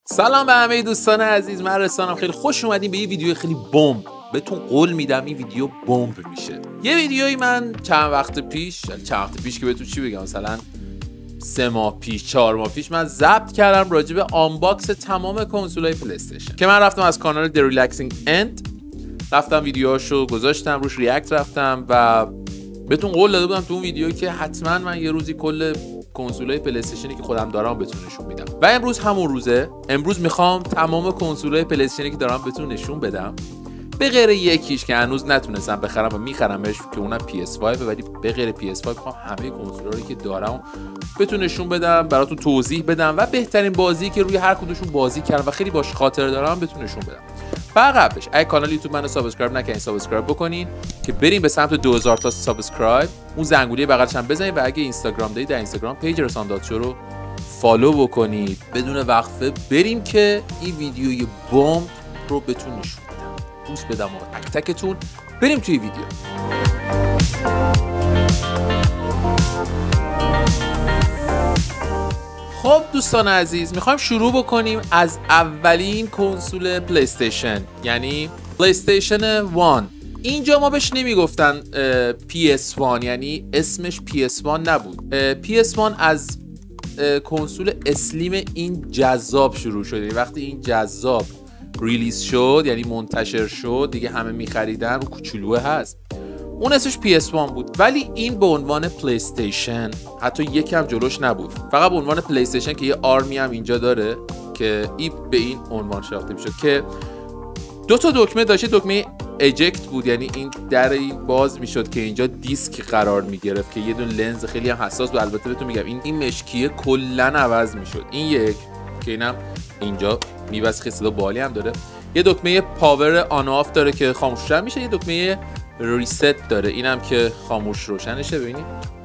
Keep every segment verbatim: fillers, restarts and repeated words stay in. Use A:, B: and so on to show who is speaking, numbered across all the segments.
A: سلام به همه دوستان عزیز، من رسانم. خیلی خوش اومدین به یه ویدیو خیلی بمب. بهتون قول میدم این ویدیو بمب میشه. یه ویدیویی من چند وقت پیش، چند وقت پیش که بهتون چی بگم، مثلا سه ماه پیش، چهار ماه پیش من ضبط کردم راجع به آنباکس تمام کنسولای پلی استیشن که من رفتم از کانال The Relaxing End رفتم ویدیوهاشو گذاشتم، روش ریاکت رفتم و بهتون قول داده بودم تو اون ویدیو که حتما من یه روزی کل کنسولای پلی استیشنی که خودم دارم بهتون نشون میدم. و امروز همون روزه. امروز میخوام تمام کنسولای پلی استیشنی که دارم بهتون نشون بدم، به غیر یکیش که هنوز نتونستم بخرم و میخرمش که اونم پی اس پنج، ولی به غیر پی اس پنج میخوام همه کنسولایی که دارم بهتون نشون بدم، براتون توضیح بدم و بهترین بازی که روی هر کدومشون بازی کردم و خیلی باش خاطره دارم بهتون نشون بدم. فقط قبلش اگه کانال یوتیوب منو سابسکرایب نکنین سابسکرایب بکنین که بریم به سمت دو هزار تا سابسکرایب. اون زنگوله بغلش هم بزنید و اگه اینستاگرام دارید در اینستاگرام پیج رسان دات شو رو فالو بکنید. بدون وقفه بریم که این ویدیوی بمب رو بهتون نشون بدم. دوست بدم و تک تکتون. بریم توی ویدیو. خب دوستان عزیز، میخوایم شروع بکنیم از اولین کنسول پلی استیشن، یعنی پلی استیشن یک. اینجا ما بهش نمیگفتن پی اس یک، یعنی اسمش پی اس یک نبود. پی اس یک از کنسول اسلیم این جذاب شروع شد. وقتی این جذاب ریلیز شد، یعنی منتشر شد، دیگه همه میخریدن، رو کوچولوه هست، اون اسمش پی اس یک بود. ولی این به عنوان پلی استیشن حتی یکم جلوش نبود، فقط به عنوان پلی استیشن که یه آرمی هم اینجا داره که این به این عنوان شناخته میشد که دو تا دکمه داشت. دکمه اجکت بود، یعنی این در این باز میشد که اینجا دیسک قرار میگرفت که یه دونه لنز خیلی هم حساس بود. البته بهتون میگم این این مشکیه کلا عوض میشد. این یک که اینم اینجا میبس خیلی صدا بالی هم داره. یه دکمه پاور آن آف داره که خاموش میشه. یه دکمه ریست داره، اینم که خاموش روشنشه. ببینید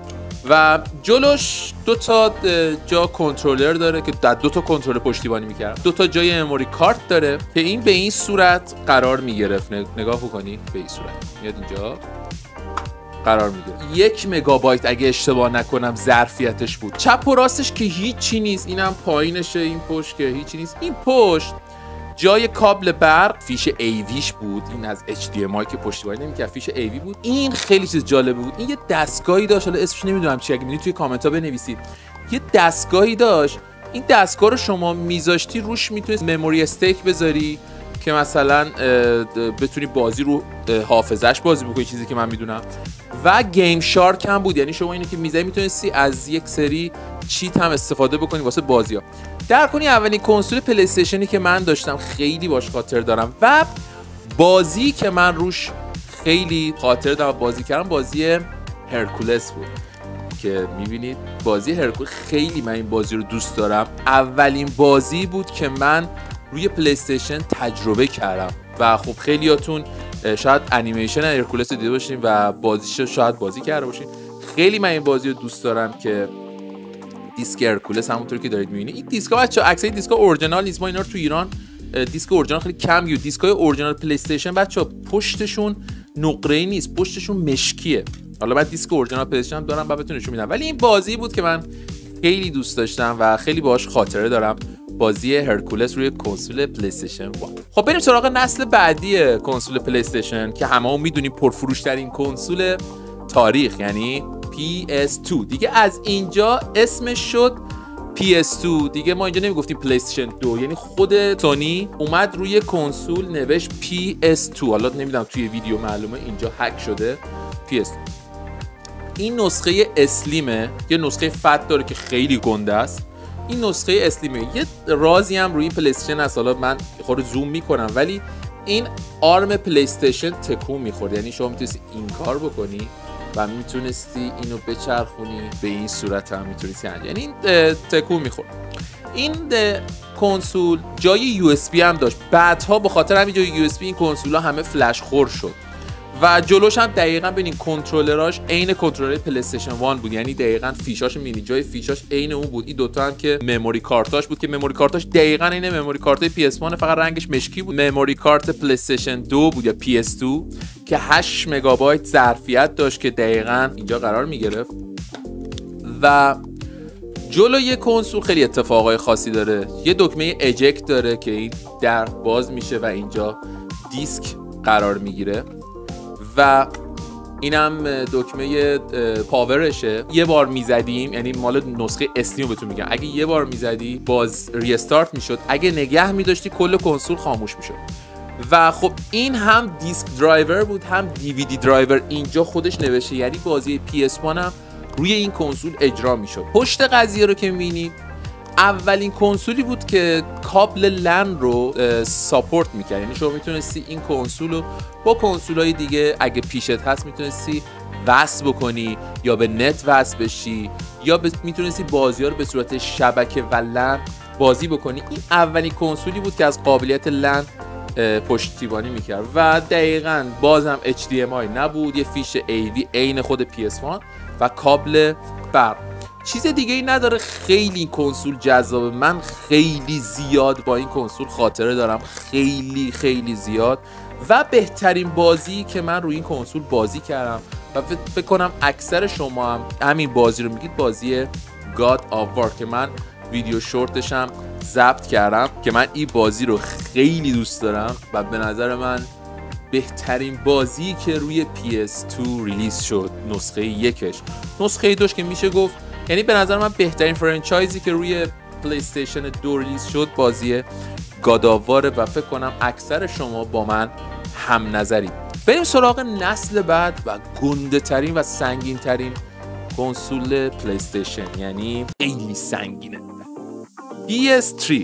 A: و جلوش دو تا جا کنترلر داره که در دو تا کنترل پشتیبانی میکرد. دو تا جای مموری کارت داره که این به این صورت قرار میگرفت. نگاه بکنید به این صورت میاد اینجا قرار میگیره. یک مگابایت اگه اشتباه نکنم ظرفیتش بود. چپ و راستش که هیچی نیست. اینم پایینشه، این پشت که هیچی نیست. این پشت جای کابل برق، فیش ایویش بود. این از اچ دی ام آی که پشتیبانی نمی‌کرد، فیش ایوی بود. این خیلی چیز جالب بود. این یه دستگاهی داشت، حالا اسمش نمیدونم چیه، اگه می‌دونید توی کامنت‌ها بنویسید. یه دستگاهی داشت. این دستگاه رو شما میذاشتی روش میتونید مموری استیک بذاری که مثلا بتونی بازی رو حافظش بازی بکنی، چیزی که من میدونم. و گیم شارک هم بود، یعنی شما اینو که میذاری میتونستی از یک سری چیت هم استفاده بکنی واسه بازی‌ها. در کنی اولین کنسول پلی استیشنی که من داشتم خیلی باش خاطر دارم و بازی که من روش خیلی خاطر دارم بازی کردم بازی هرکولس بود که میبینید بازی هرکولس. خیلی من این بازی رو دوست دارم. اولین بازی بود که من روی پلی استیشن تجربه کردم و خب خیلیاتون شاید انیمیشن هرکولس رو دیده باشین و بازیشو شاید بازی کرده باشین. خیلی من این بازی رو دوست دارم که دیسک هرکولس همونطور که دارید می‌بینید. این دیسک‌ها بچه‌ها اکثر دیسک‌ها اورجینال نیست. ما اینا رو تو ایران دیسک اورجینال خیلی کم می‌گیریم. دیسک‌های اورجینال پلی استیشن بچه‌ها پشتشون نقره‌ای نیست، پشتشون مشکیه. حالا من دیسک اورجینال پلی استیشن دارم بعد بهتون نشون میدم، ولی این بازی بود که من خیلی دوست داشتم و خیلی باهاش خاطره دارم. بازی هرکولس روی کنسول پلی استیشن یک. خب بریم سراغ نسل بعدی کنسول پلی استیشن که هممون میدونیم پرفروش‌ترین کنسول تاریخ، یعنی پی اس دو. دیگه از اینجا اسمش شد پی اس دو. دیگه ما اینجا نمیگفتیم پلی استیشن دو، یعنی خود سونی اومد روی کنسول نوشت پی اس دو. حالا نمیدونم توی ویدیو معلومه اینجا هک شده پی اس دو. این نسخه اسلیمه، یه نسخه فت داره که خیلی گنده است. این نسخه اسلیمه. یه رازی هم روی پلی استیشن هست، حالا من خود زوم میکنم، ولی این آرم پلی استیشن تکون میخورد، یعنی شما میتونستی این کار بکنی و میتونستی اینو بچرخونی به این صورت هم میتونستی، یعنی این تکون میخورد. این کنسول جای یو اس بی هم داشت. بعدها به خاطر همین جای یو اس بی این کنسول‌ها همه فلش خور شد و جلوش هم دقیقاً ببین کنترلراش عین کنترلر پلی استیشن یک بود، یعنی دقیقاً فیشاش می‌بینی جای فیشاش عین اون بود. این دوتا هم که مموری کارتاش بود که مموری کارتاش دقیقاً عین مموری کارتای پی اس یک، فقط رنگش مشکی بود. مموری کارت پلی استیشن دو بود یا پی اس دو که هشت مگابایت ظرفیت داشت که دقیقاً اینجا قرار می‌گرفت و جلوی کنسول خیلی اتفاقای خاصی داره. یه دکمه اجکت داره که این در باز میشه و اینجا دیسک قرار میگیره و اینم دکمه پاورشه. یه بار میزدیم، یعنی مال نسخه اسلیمو بهتون میگم، اگه یه بار میزدی باز ریستارت میشد، اگه نگه میداشتی کل کنسول خاموش میشد. و خب این هم دیسک درایور بود هم دیویدی درایور اینجا خودش نوشته، یعنی بازی پی اس وان هم روی این کنسول اجرا میشد. پشت قضیه رو که میبینید اولین کنسولی بود که کابل لن رو ساپورت میکرد، یعنی شما میتونستی این کنسول رو با کنسولهای دیگه اگه پیشت هست میتونستی وصل بکنی یا به نت وصل بشی یا ب... میتونستی بازی ها رو به صورت شبکه و لن بازی بکنی. این اولین کنسولی بود که از قابلیت لن پشتیبانی میکرد و دقیقاً بازم اچ دی ام آی نبود، یه فیش ای وی عین خود پی اس وان و کابل برق. چیز دیگه ای نداره. خیلی این کنسول جذابه. من خیلی زیاد با این کنسول خاطره دارم، خیلی خیلی زیاد. و بهترین بازی که من روی این کنسول بازی کردم و فکر کنم اکثر شما هم همین بازی رو میگید، بازی God of War که من ویدیو شورتش هم ضبط کردم که من این بازی رو خیلی دوست دارم و به نظر من بهترین بازی که روی پی اس تو ریلیز شد، نسخه یکش. نسخه دوش که میشه گفت، یعنی به نظر من بهترین فرانچایزی که روی پلی استیشن دو ریلیز شد بازی گاد آف وار و فکر کنم اکثر شما با من هم نظرید. بریم سراغ نسل بعد و گنده ترین و سنگین ترین کنسول پلی استیشن، یعنی خیلی سنگینه، پی اس تری.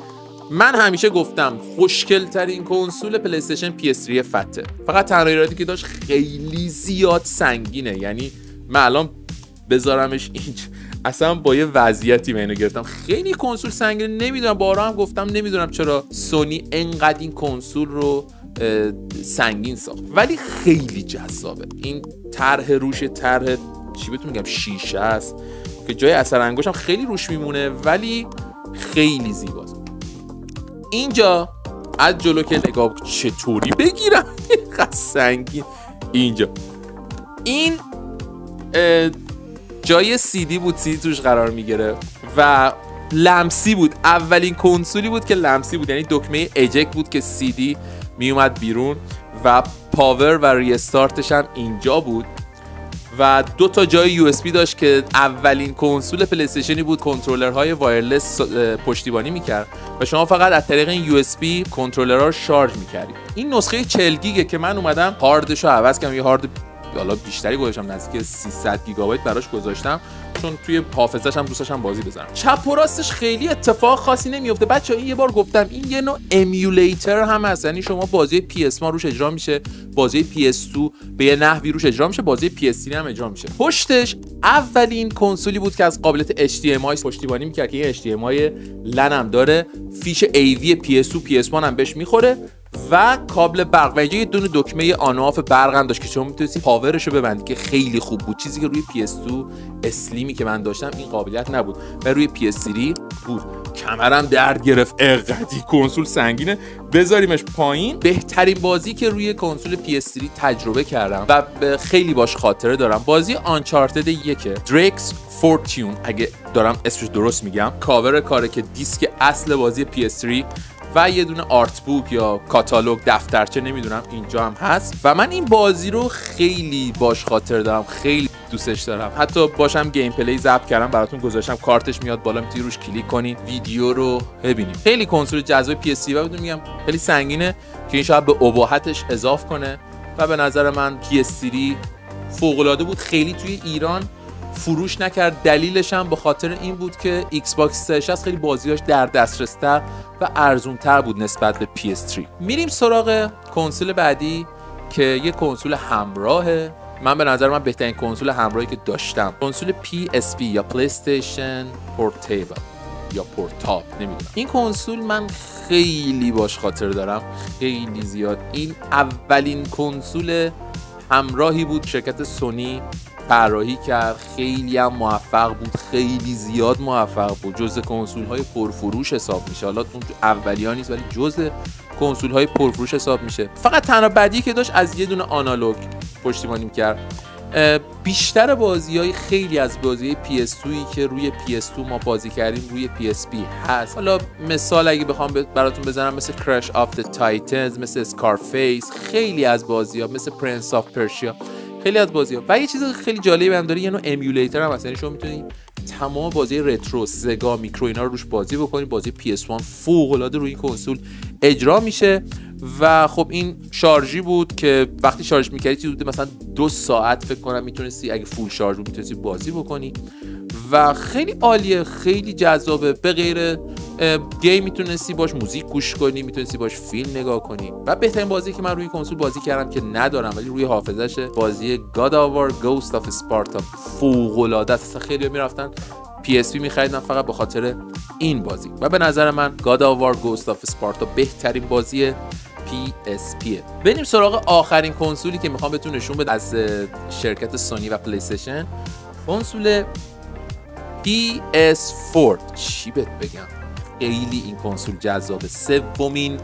A: من همیشه گفتم خوشگل ترین کنسول پلی استیشن پی اس تری فته، فقط تنها ایرادی که داشت خیلی زیاد سنگینه. یعنی من الان بذارمش اینج اصلا با یه وضعیتی من اینو گرفتم. خیلی کنسول سنگینه، نمیدونم، بارها هم گفتم نمیدونم چرا سونی انقدر این کنسول رو سنگین ساخت، ولی خیلی جذابه. این طرح روش طرح چی بهتون میگم شیشه است که جای اثر انگشتم خیلی روش میمونه، ولی خیلی زیباست. اینجا از جلو که نگاه چطوری بگیرم سنگین. اینجا این جای سی دی بود، سی دی توش قرار میگیره و لمسی بود. اولین کنسولی بود که لمسی بود، یعنی دکمه اجک بود که سی دی میومد بیرون و پاور و ریستارتش هم اینجا بود و دو تا جای یو اس بی داشت که اولین کنسول پلی استیشنی بود کنترلرهای وایرلس پشتیبانی میکرد و شما فقط از طریق این یو اس بی کنترلرها رو شارژ میکردید. این نسخه چهل گیگه که من اومدم هاردش رو عوض کردم، یه هارد حالا بیشتری گذاشتم، نزدیک سیصد گیگابایت براش گذاشتم چون توی حافظه‌ش هم دوست داشتم بازی بزنم. چپ و راستش خیلی اتفاق خاصی نمیفته بچه‌ها. این یه بار گفتم این یه نوع امیولیتر هم هست، یعنی شما بازی پی اس وان روش اجرا میشه، بازی پی اس تو به یه نحوی روش اجرا میشه، بازی پی اس تری هم اجرا میشه. پشتش اولین کنسولی بود که از قابلیت اچ دی ام آی پشتیبانی میکرد که یه اچ دی ام آی لن هم داره، فیش ای وی پی اس تو پی اس وان هم بهش میخوره و کابل برق و اینجا یه دونه دکمه آن آف برق هم داشت که شما میتونستی پاورش رو ببندی که خیلی خوب بود، چیزی که روی پی اس تو اسلیمی که من داشتم این قابلیت نبود و روی پی اس تری بود. کمرم درد گرفت، اقدی کنسول سنگینه. بذاریمش پایین. بهترین بازی که روی کنسول پی اس تری تجربه کردم و خیلی باش خاطره دارم بازی آنچارتد یکه، دریکس فورتیون اگه دارم اسمش درست میگم. کاور کاره که دیسک اصل بازی پی اس تری و یه دونه آرت بوک یا کاتالوگ دفترچه نمیدونم اینجا هم هست و من این بازی رو خیلی باش خاطر دارم، خیلی دوستش دارم. حتی باشم گیم پلی ضبط کردم براتون گذاشتم، کارتش میاد بالا، میتونی روش کلیک کنین ویدیو رو ببینیم. خیلی کنسول جذاب پی اس تری و میگم خیلی سنگینه که این شاید به اباحتش اضاف کنه و به نظر من پی اس تری فوق العاده بود. خیلی توی ایران فروش نکرد، دلیلش هم به خاطر این بود که ایکس باکس سیصد و شصت خیلی بازیاش در دسترس‌تر و ارزون‌تر بود نسبت به پی اس تری. میریم سراغ کنسول بعدی که یه کنسول همراهه. من به نظر من بهترین کنسول همراهی که داشتم کنسول پی اس پی یا پلی استیشن پورتیبل یا پورتاب نمیدونم. این کنسول من خیلی باش خاطر دارم، خیلی زیاد. این اولین کنسول همراهی بود شرکت سونی طراحی کرد، خیلی هم موفق بود، خیلی زیاد موفق بود، جزء کنسول های پرفروش حساب میشه. حالا اون اولیان نیست ولی جزء کنسول های پرفروش حساب میشه. فقط تنها بدی که داشت از یه دونه آنالوگ پشتیبانی میکرد بیشتر بازی‌های خیلی از بازی پی اس دویی که روی پی اس دو ما بازی کردیم روی پی اس پی هست. حالا مثال اگه بخوام براتون بزنم مثل Crash of the Titans، مثل Scarface، خیلی از بازی‌ها مثل Prince of Persia، خیلی از بازی‌ها. و یه چیز خیلی جالبی هم داره، یه نوع امیولیتر هم هست، یعنی شما میتونید تمام بازی رترو، سگا، میکرو اینا رو روش بازی بکنید. بازی پی اس وان فوق‌العاده روی این کنسول اجرا میشه و خب این شارژی بود که وقتی شارژ می‌کردی حدود مثلا دو ساعت فکر کنم میتونستی، اگه فول شارژ بود میتونستی بازی بکنی و خیلی عالیه، خیلی جذابه. به غیر گیم میتونستی باش موزیک گوش کنی، میتونستی باش فیلم نگاه کنی. و بهترین بازی که من روی کنسول بازی کردم که ندارم ولی روی حافظه‌شه، بازی God of War Ghost of Sparta. فوق‌العاده است. خیلی‌ها میرفتن پی اس پی می‌خریدن فقط به خاطر این بازی و به نظر من God of War Ghost of Sparta بهترین بازی پی اس پیه. بریم سراغ آخرین کنسولی که میخوام بهتون نشون بدم از شرکت سونی و پلی استیشن، کنسول پی اس فور. چی بهت بگم، خیلی این کنسول جذابه. سومین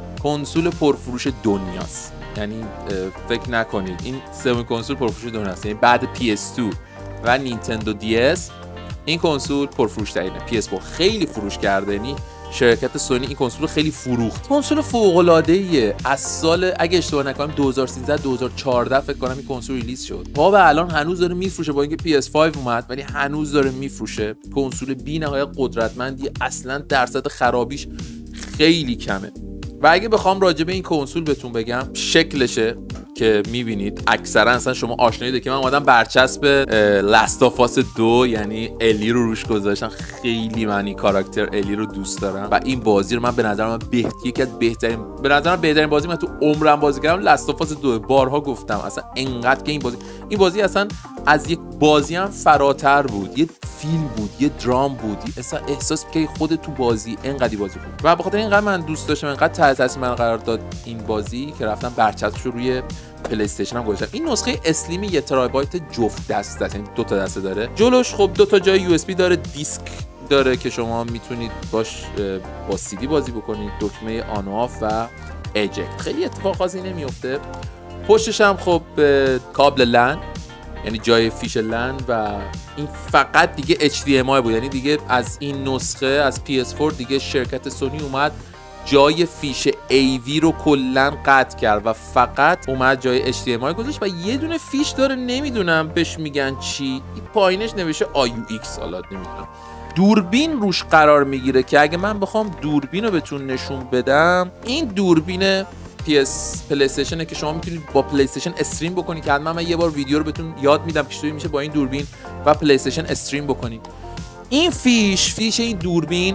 A: کنسول پرفروش دنیاست، یعنی فکر نکنید این سومین کنسول پرفروش دنیاست، یعنی بعد پی اس دو و نینتندو دی اس این کنسول پرفروش ترینه. پی اس فور خیلی فروش کرده، یعنی شرکت سونی این کنسول خیلی فروخت. کنسول فوق العاده ایه. از سال اگه اشتباه نکنم دو هزار و سیزده دو هزار و چهارده فکر کنم این کنسول ریلیز شد. با به الان هنوز داره میفروشه، با اینکه پی اس فایو اومد ولی هنوز داره میفروشه. کنسول بی‌نهایت قدرتمندی، اصلا درصد خرابیش خیلی کمه. و اگه بخوام راجع به این کنسول بهتون بگم، شکلشه که میبینید اکثرا اصلا شما آشنایید که من اومدم برچسب لاست آف اس دو یعنی الی رو روش گذاشتم. خیلی من این کاراکتر الی رو دوست دارم و این بازی رو من به نظر من بهتری یکی از بهترین به نظر من بهترین بازی من تو عمرم بازی کردم لاست آف اس دو. بارها گفتم اصلا انقدر که این بازی این بازی اصلا از یک بازی هم فراتر بود، یه فیلم بود، یه درام بود، اصلا احساس که خودت تو بازی انقدی بازی بود و به خاطر اینقدر من دوست داشتم، انقدر تحت تاثیر من قرار داد این بازی که رفتم برچسبش رو روی پلی استیشن هم گذاشتم. این نسخه اسلیم یک ترایبایت جفت دسته است، یعنی دو تا دسته داره. جلوش خب دو تا جای یو اس بی داره، دیسک داره که شما میتونید باش با سی دی بازی بکنید، دکمه آن و آف و اجکت. خیلی اتفاق خاصی نمیفته. پشتش هم خب کابل لن، یعنی جای فیش لن و این فقط دیگه اچ دی ام آی بود، یعنی دیگه از این نسخه از پی اس فور دیگه شرکت سونی اومد جای فیش ای وی رو کلا قطع کرد و فقط اومد جای اچ دی ام آی گذاشت و یه دونه فیش داره، نمیدونم بهش میگن چی، این پایینش نوشته آی یو ایکس، حالا نمیدونم. دوربین روش قرار میگیره که اگه من بخوام دوربین رو بهتون نشون بدم، این دوربین پی اس پلی استیشنه که شما میتونید با پلی استیشن استریم بکنید که حتما من یه بار ویدیو رو بهتون یاد میدم که چطوری میشه با این دوربین و پلی استیشن استریم بکنید. این فیش فیش این دوربین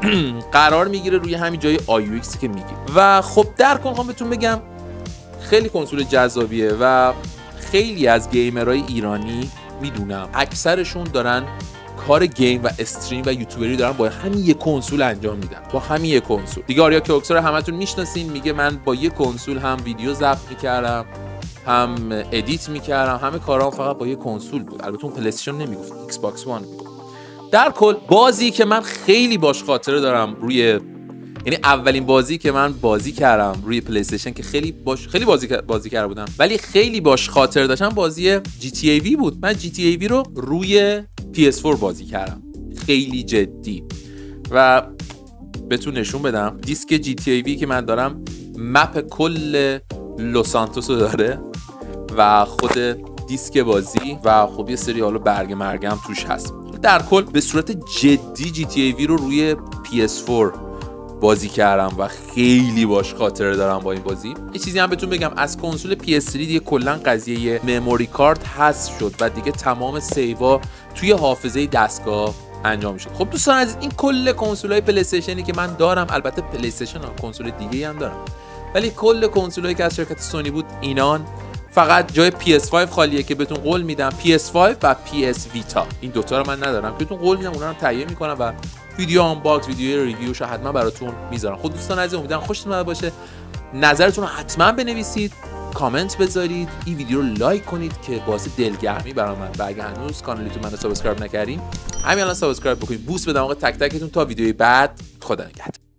A: قرار میگیره روی همین جای آی یو ایکس که میگی و خب در کل میخوام بهتون بگم خیلی کنسول جذابیه و خیلی از گیمرهای ایرانی میدونم اکثرشون دارن کار گیم و استریم و یوتیوبری دارن با همین یک کنسول انجام میدن، با همین یک کنسول. دیگه آریا کوکسر رو همتون میشناسین، میگه من با یک کنسول هم ویدیو ضبط میکردم، هم ادیت میکردم، همه کارام فقط با یک کنسول بود. البته اون پلی استیشن نمیگفت، ایکس باکس وان بود. در کل بازی که من خیلی باش خاطره دارم روی، یعنی اولین بازی که من بازی کردم روی پلی استیشن که خیلی باش خیلی بازی بازی کرده بودم ولی خیلی باش خاطره داشتم، بازی جی تی ای وی بود. من جی تی ای وی رو روی پی اس فور بازی کردم، خیلی جدی. و بهتون نشون بدم دیسک جی تی ای وی که من دارم مپ کل لس سانتوس رو داره و خود دیسک بازی و خب یه سری حالا برگ مرگم توش هست. در کل به صورت جدی جی تی ای وی رو روی پی اس فور بازی کردم و خیلی باش خاطره دارم با این بازی. یه چیزی هم بهتون بگم، از کنسول پی اس تری دیگه کلا قضیه مموری کارت حذف شد و دیگه تمام سیوا توی حافظه دستگاه انجام شد. خب دوستان عزیز، این کل کنسول‌های پلی استیشنی که من دارم، البته پلی استیشن هم کنسول دیگه‌ای هم دارم، ولی کل کنسولایی که از شرکت سونی بود اینان. فقط جای پی اس فایو خالیه که بهتون قول میدم پی اس فایو و پی اس ویتا، این دوتا رو من ندارم، بهتون قول میدم اونا رو تهیه میکنم و ویدیو آنباکس، ویدیو ریویوش رو حتما براتون میذارم. خود دوستان عزیز امیدوارم خوشتون اومده باشه. نظرتون رو حتما بنویسید، کامنت بذارید، این ویدیو رو لایک کنید که باعث دلگرمی برام من. و اگه هنوز کانالتون منو سابسکرایب نکردین همین الان سابسکرایب بکنید. بوست بدم آقا تک تکتون تا ویدیوی بعد. خدا نگهدار.